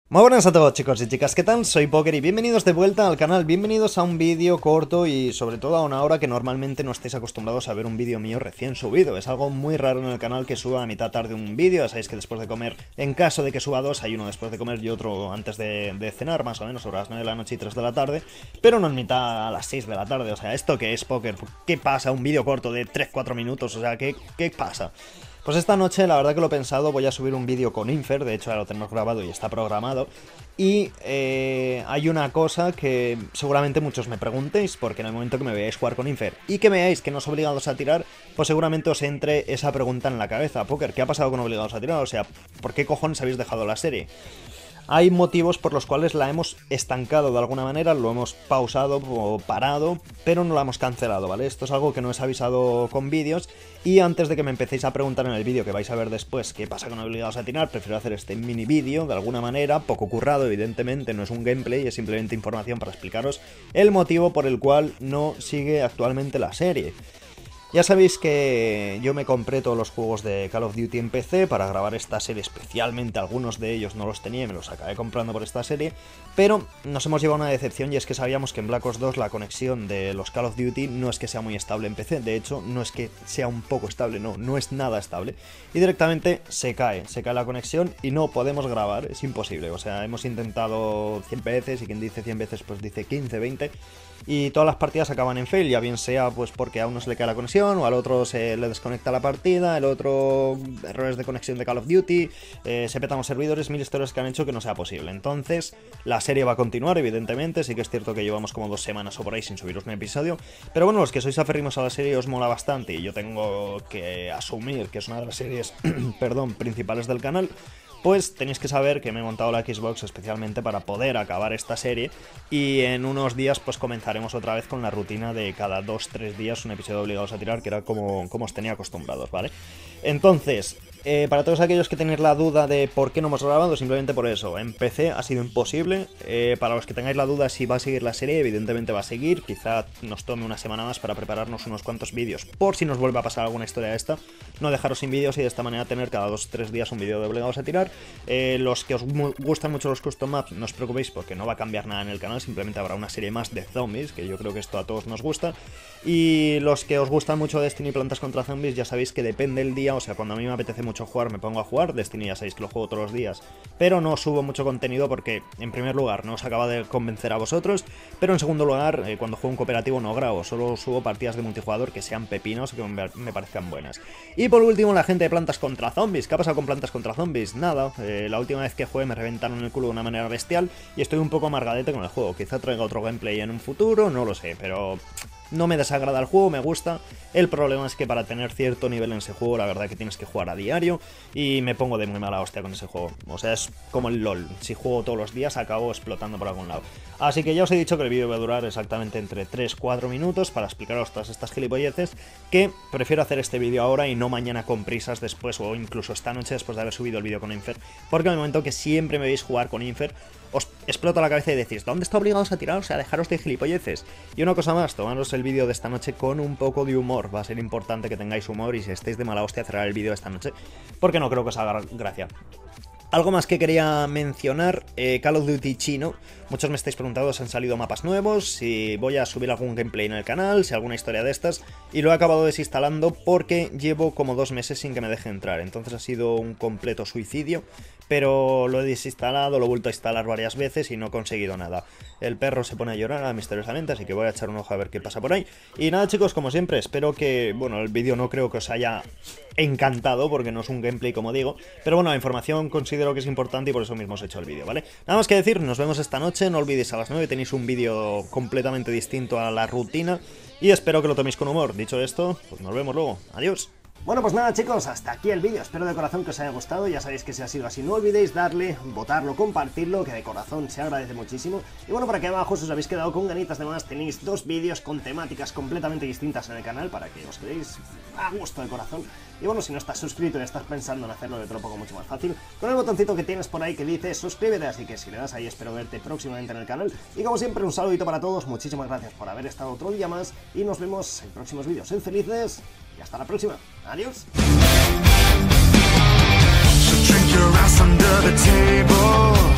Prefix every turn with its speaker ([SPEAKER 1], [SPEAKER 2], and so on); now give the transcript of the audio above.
[SPEAKER 1] Muy buenas a todos chicos y chicas, ¿qué tal? Soy Poker y bienvenidos de vuelta al canal, bienvenidos a un vídeo corto y sobre todo a una hora que normalmente no estáis acostumbrados a ver un vídeo mío recién subido. Es algo muy raro en el canal que suba a mitad tarde un vídeo, ya sabéis que después de comer, en caso de que suba dos, hay uno después de comer y otro antes de cenar, más o menos sobre las 9 de la noche y 3 de la tarde, pero no en mitad a las 6 de la tarde, o sea, ¿esto qué es Poker? ¿Qué pasa? Un vídeo corto de 3-4 minutos, o sea, ¿qué pasa? Pues esta noche, la verdad que lo he pensado, voy a subir un vídeo con Infer, de hecho ya lo tenemos grabado y está programado. Y hay una cosa que seguramente muchos me preguntéis, porque en el momento que me veáis jugar con Infer y que veáis que no os obligados a tirar, pues seguramente os entre esa pregunta en la cabeza. Poker, ¿qué ha pasado con obligados a tirar? O sea, ¿por qué cojones habéis dejado la serie? Hay motivos por los cuales la hemos estancado de alguna manera, lo hemos pausado o parado, pero no la hemos cancelado, ¿vale? Esto es algo que no os he avisado con vídeos y antes de que me empecéis a preguntar en el vídeo que vais a ver después qué pasa con obligados a tirar, prefiero hacer este mini vídeo de alguna manera, poco currado evidentemente, no es un gameplay, es simplemente información para explicaros el motivo por el cual no sigue actualmente la serie. Ya sabéis que yo me compré todos los juegos de Call of Duty en PC para grabar esta serie, especialmente algunos de ellos no los tenía y me los acabé comprando por esta serie, pero nos hemos llevado una decepción y es que sabíamos que en Black Ops 2 la conexión de los Call of Duty no es que sea muy estable en PC, de hecho no es que sea un poco estable, no es nada estable, y directamente se cae la conexión y no podemos grabar, es imposible, o sea, hemos intentado 100 veces y quien dice 100 veces pues dice 15, 20, y todas las partidas acaban en fail, ya bien sea pues porque a uno se le cae la conexión o al otro se le desconecta la partida, el otro errores de conexión de Call of Duty, se petan los servidores, mil historias que han hecho que no sea posible. Entonces la serie va a continuar evidentemente, sí que es cierto que llevamos como 2 semanas o por ahí sin subiros un episodio, pero bueno, los que sois aférrimos a la serie os mola bastante y yo tengo que asumir que es una de las series perdón, principales del canal. Pues tenéis que saber que me he montado la Xbox especialmente para poder acabar esta serie y en unos días pues comenzaremos otra vez con la rutina de cada 2-3 días un episodio obligados a tirar, que era como os tenía acostumbrados, ¿vale? Entonces, para todos aquellos que tenéis la duda de por qué no hemos grabado, simplemente por eso, en PC ha sido imposible, para los que tengáis la duda si va a seguir la serie, evidentemente va a seguir, quizá nos tome una semana más para prepararnos unos cuantos vídeos, por si nos vuelve a pasar alguna historia de esta, no dejaros sin vídeos y de esta manera tener cada 2-3 días un vídeo de obligados a tirar. Los que os gustan mucho los custom maps, no os preocupéis porque no va a cambiar nada en el canal, simplemente habrá una serie más de zombies, que yo creo que esto a todos nos gusta. Y los que os gustan mucho Destiny Plantas contra Zombies, ya sabéis que depende el día, o sea, cuando a mí me apetece mucho jugar, me pongo a jugar. Destiny ya sabéis que lo juego todos los días, pero no subo mucho contenido porque, en primer lugar, no os acaba de convencer a vosotros, pero en segundo lugar, cuando juego un cooperativo no grabo, solo subo partidas de multijugador que sean pepinos o que me parezcan buenas. Y por último, la gente de Plantas contra Zombies. ¿Qué ha pasado con Plantas contra Zombies? Nada, la última vez que jugué me reventaron el culo de una manera bestial y estoy un poco amargadete con el juego. Quizá traiga otro gameplay en un futuro, no lo sé, pero no me desagrada el juego, me gusta. El problema es que para tener cierto nivel en ese juego, la verdad que tienes que jugar a diario y me pongo de muy mala hostia con ese juego. O sea, es como el LOL. Si juego todos los días, acabo explotando por algún lado. Así que ya os he dicho que el vídeo va a durar exactamente entre 3-4 minutos para explicaros todas estas gilipolleces, que prefiero hacer este vídeo ahora y no mañana con prisas después o incluso esta noche después de haber subido el vídeo con Infer, porque en el momento que siempre me veis jugar con Infer, os explota la cabeza y decís, ¿dónde está obligados a tirar? O sea, dejaros de gilipolleces. Y una cosa más, tomaros el vídeo de esta noche con un poco de humor. Va a ser importante que tengáis humor y si estáis de mala hostia cerrar el vídeo de esta noche, porque no creo que os haga gracia. Algo más que quería mencionar, Call of Duty chino. Muchos me estáis preguntando si han salido mapas nuevos, si voy a subir algún gameplay en el canal, si alguna historia de estas, y lo he acabado desinstalando porque llevo como 2 meses sin que me deje entrar, entonces ha sido un completo suicidio, pero lo he desinstalado, lo he vuelto a instalar varias veces y no he conseguido nada. El perro se pone a llorar misteriosamente, así que voy a echar un ojo a ver qué pasa por ahí. Y nada chicos, como siempre, espero que, bueno, el vídeo no creo que os haya encantado porque no es un gameplay como digo, pero bueno, la información considero que es importante y por eso mismo os he hecho el vídeo, ¿vale? Nada más que decir, nos vemos esta noche, no olvidéis a las 9 tenéis un vídeo completamente distinto a la rutina y espero que lo toméis con humor. Dicho esto, pues nos vemos luego, adiós.
[SPEAKER 2] Bueno, pues nada chicos, hasta aquí el vídeo, espero de corazón que os haya gustado, ya sabéis que si ha sido así no olvidéis darle, votarlo, compartirlo, que de corazón se agradece muchísimo. Y bueno, por aquí abajo si os habéis quedado con ganitas de más tenéis 2 vídeos con temáticas completamente distintas en el canal para que os quedéis a gusto de corazón. Y bueno, si no estás suscrito y estás pensando en hacerlo de otro poco mucho más fácil, con el botoncito que tienes por ahí que dice suscríbete, así que si le das ahí espero verte próximamente en el canal. Y como siempre un saludito para todos, muchísimas gracias por haber estado otro día más y nos vemos en próximos vídeos. Sed felices y hasta la próxima. Adiós.
[SPEAKER 3] Drink your ass under the table.